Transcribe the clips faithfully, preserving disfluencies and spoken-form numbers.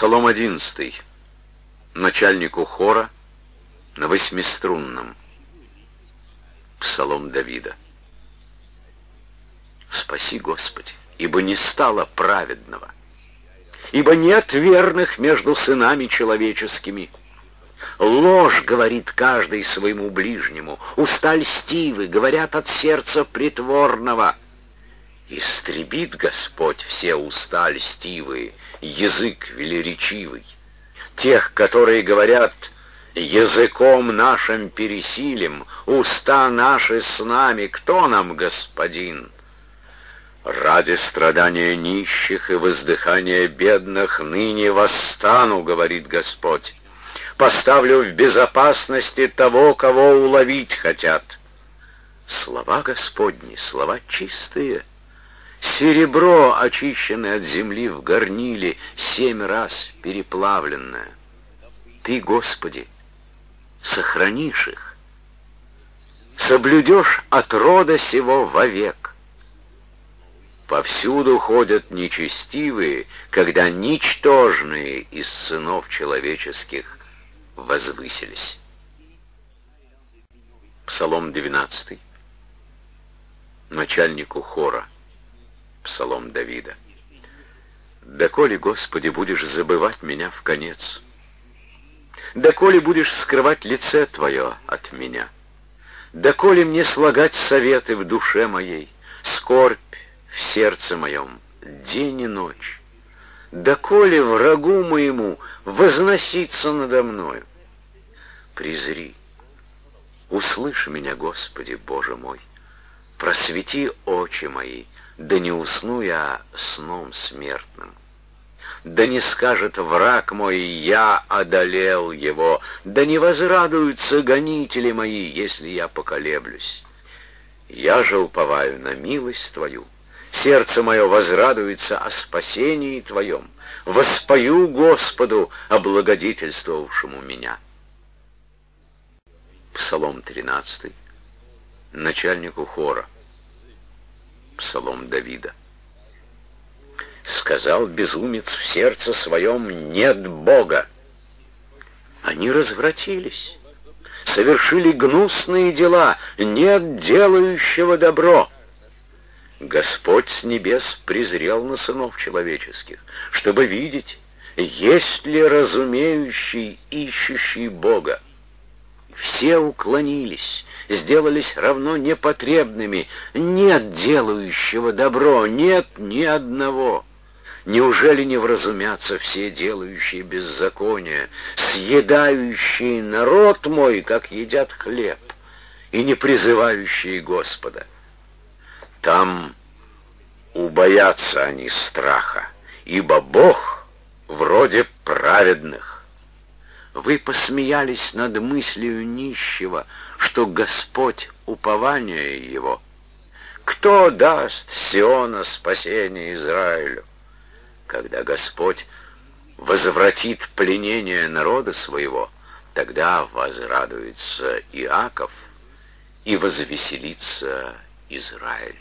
Псалом одиннадцатый. Начальнику хора на восьмиструнном. Псалом Давида. Спаси, Господи, ибо не стало праведного, ибо нет верных между сынами человеческими. Ложь говорит каждый своему ближнему, уста льстивы говорят от сердца притворного. Истребит Господь все уста льстивые, язык велеречивый. Тех, которые говорят: языком нашим пересилим, уста наши с нами, кто нам господин? Ради страдания нищих и воздыхания бедных ныне восстану, говорит Господь. Поставлю в безопасности того, кого уловить хотят. Слова Господни, слова чистые. Серебро, очищенное от земли в горниле, семь раз переплавленное. Ты, Господи, сохранишь их, соблюдешь от рода сего вовек. Повсюду ходят нечестивые, когда ничтожные из сынов человеческих возвысились. Псалом двенадцатый. Начальнику хора. Псалом Давида. «Доколе, Господи, будешь забывать меня вконец? Доколе будешь скрывать лице Твое от меня? Доколе мне слагать советы в душе моей, скорбь в сердце моем, день и ночь? Доколе врагу моему возноситься надо мною? Презри, услышь меня, Господи, Боже мой, просвети очи мои, да не усну я сном смертным. Да не скажет враг мой: я одолел его, да не возрадуются гонители мои, если я поколеблюсь. Я же уповаю на милость Твою, сердце мое возрадуется о спасении Твоем, воспою Господу, облагодетельствовавшему меня». Псалом тринадцатый. Начальнику хора. Псалом Давида. «Сказал безумец в сердце своем: нет Бога. Они развратились, совершили гнусные дела, нет делающего добро. Господь с небес презрел на сынов человеческих, чтобы видеть, есть ли разумеющий, ищущий Бога. Все уклонились, сделались равно непотребными, нет делающего добро, нет ни одного. Неужели не вразумятся все делающие беззаконие, съедающие народ мой, как едят хлеб, и не призывающие Господа? Там убоятся они страха, ибо Бог вроде праведных. Вы посмеялись над мыслью нищего, что Господь — упование его. Кто даст с Сиона спасение Израилю? Когда Господь возвратит пленение народа своего, тогда возрадуется Иаков и возвеселится Израиль».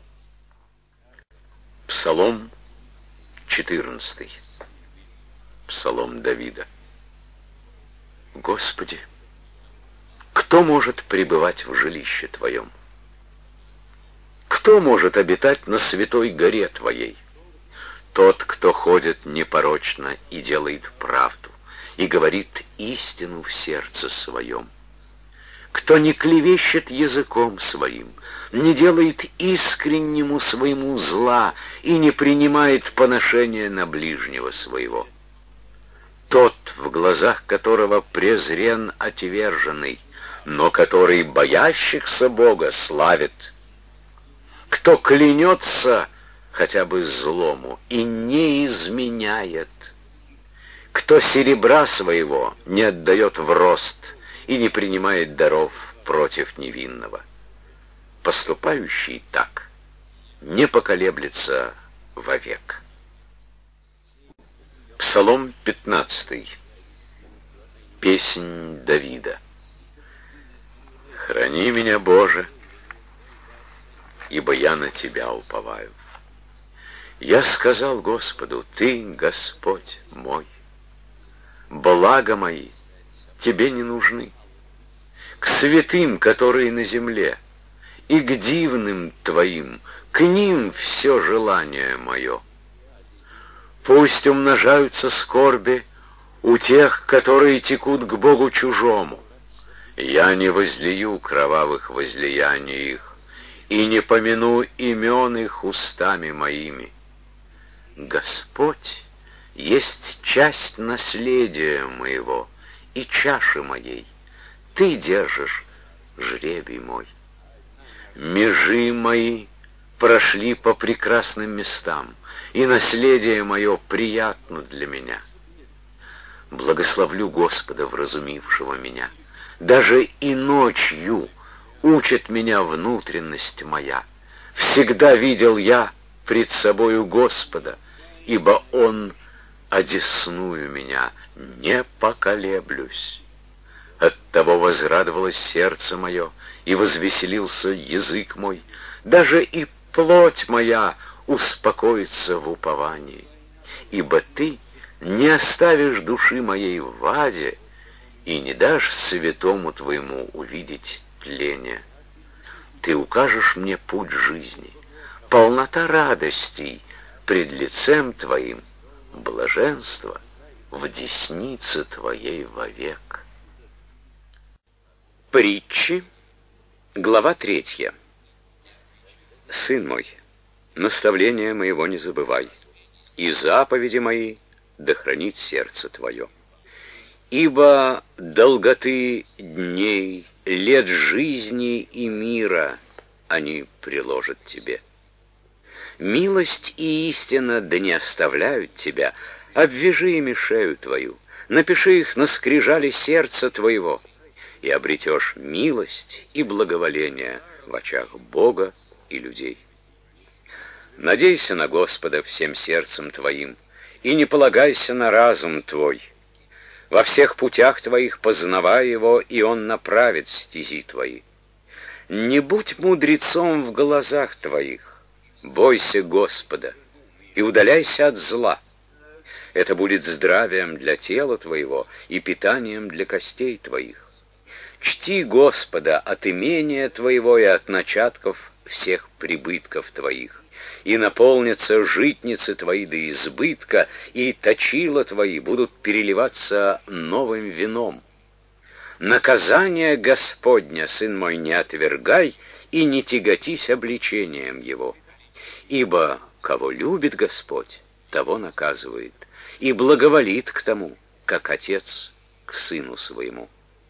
Псалом четырнадцатый. Псалом Давида. «Господи, кто может пребывать в жилище Твоем? Кто может обитать на святой горе Твоей? Тот, кто ходит непорочно и делает правду, и говорит истину в сердце своем. Кто не клевещет языком своим, не делает искреннему своему зла и не принимает поношения на ближнего своего. Тот, в глазах которого презрен отверженный, но который боящихся Бога славит. Кто клянется хотя бы злому и не изменяет. Кто серебра своего не отдает в рост и не принимает даров против невинного. Поступающий так не поколеблется вовек». Псалом пятнадцатый. Песнь Давида. «Храни меня, Боже, ибо я на Тебя уповаю. Я сказал Господу: Ты, Господь мой, блага мои тебе не нужны. К святым, которые на земле, и к дивным твоим, к ним все желание мое. Пусть умножаются скорби у тех, которые текут к Богу чужому. Я не возлию кровавых возлияний их, и не помяну имен их устами моими. Господь есть часть наследия моего и чаши моей. Ты держишь жребий мой. Межи мои прошли по прекрасным местам, и наследие мое приятно для меня. Благословлю Господа, вразумившего меня. Даже и ночью учит меня внутренность моя. Всегда видел я пред собою Господа, ибо Он одесную меня, не поколеблюсь. Оттого возрадовалось сердце мое, и возвеселился язык мой, даже и плоть моя успокоится в уповании. Ибо Ты не оставишь души моей в аде, и не дашь святому Твоему увидеть тление. Ты укажешь мне путь жизни, полнота радостей пред лицем Твоим, блаженство в деснице Твоей вовек. Притчи, глава третья. Сын мой, наставления моего не забывай, и заповеди мои да хранит сердце твое. Ибо долготы дней, лет жизни и мира они приложат тебе. Милость и истина да не оставляют тебя, обвяжи ими шею твою, напиши их на скрижали сердца твоего, и обретешь милость и благоволение в очах Бога и людей. Надейся на Господа всем сердцем твоим, и не полагайся на разум твой. Во всех путях твоих познавай его, и он направит стези твои. Не будь мудрецом в глазах твоих, бойся Господа и удаляйся от зла. Это будет здравием для тела твоего и питанием для костей твоих. Чти Господа от имения твоего и от начатков всех прибытков твоих, и наполнятся житницы твои до избытка, и точила твои будут переливаться новым вином. Наказание Господня, сын мой, не отвергай, и не тяготись обличением его. Ибо кого любит Господь, того наказывает, и благоволит к тому, как отец к сыну своему.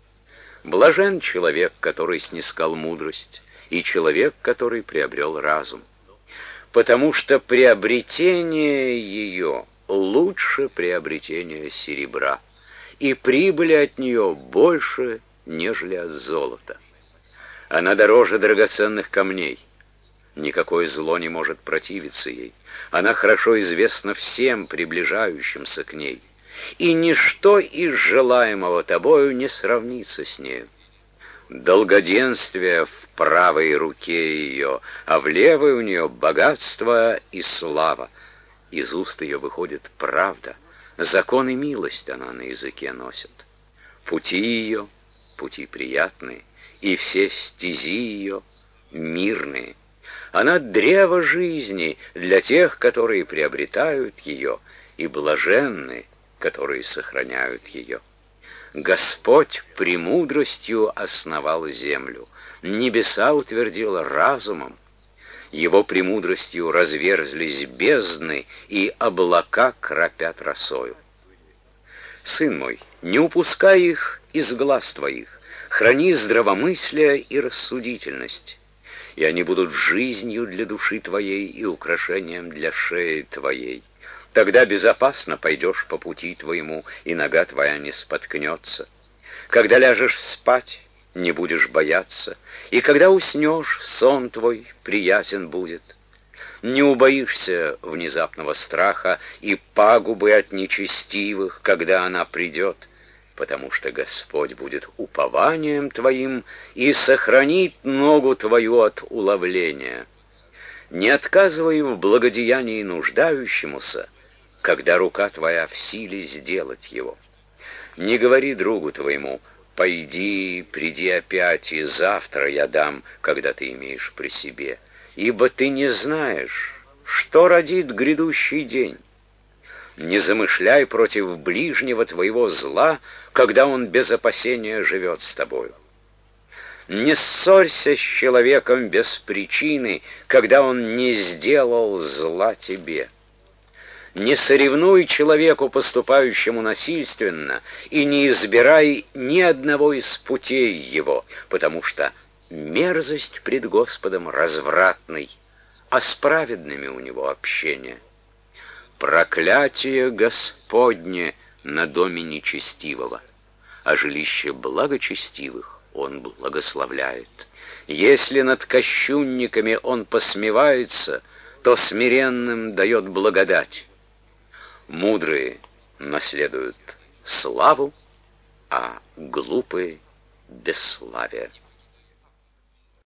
Блажен человек, который снискал мудрость, и человек, который приобрел разум, потому что приобретение ее лучше приобретения серебра, и прибыли от нее больше, нежели от золота. Она дороже драгоценных камней, никакое зло не может противиться ей, она хорошо известна всем приближающимся к ней, и ничто из желаемого тобою не сравнится с нею. Долгоденствие в правой руке ее, а в левой у нее богатство и слава. Из уст ее выходит правда, закон и милость она на языке носит. Пути ее — пути приятные, и все стези ее — мирные. Она древо жизни для тех, которые приобретают ее, и блаженны, которые сохраняют ее. Господь премудростью основал землю, небеса утвердил разумом. Его премудростью разверзлись бездны, и облака кропят росою. Сын мой, не упускай их из глаз твоих, храни здравомыслие и рассудительность, и они будут жизнью для души твоей и украшением для шеи твоей. Тогда безопасно пойдешь по пути твоему, и нога твоя не споткнется. Когда ляжешь спать, не будешь бояться, и когда уснешь, сон твой приятен будет. Не убоишься внезапного страха и пагубы от нечестивых, когда она придет, потому что Господь будет упованием твоим и сохранит ногу твою от уловления. Не отказывай в благодеянии нуждающемуся, когда рука твоя в силе сделать его. Не говори другу твоему: «Пойди, приди опять, и завтра я дам», когда ты имеешь при себе, ибо ты не знаешь, что родит грядущий день. Не замышляй против ближнего твоего зла, когда он без опасения живет с тобою. Не ссорься с человеком без причины, когда он не сделал зла тебе. Не соревнуй человеку, поступающему насильственно, и не избирай ни одного из путей его, потому что мерзость пред Господом развратный, а с праведными у него общение. Проклятие Господне на доме нечестивого, а жилище благочестивых он благословляет. Если над кощунниками он посмевается, то смиренным дает благодать. Мудрые наследуют славу, а глупые — бесславие.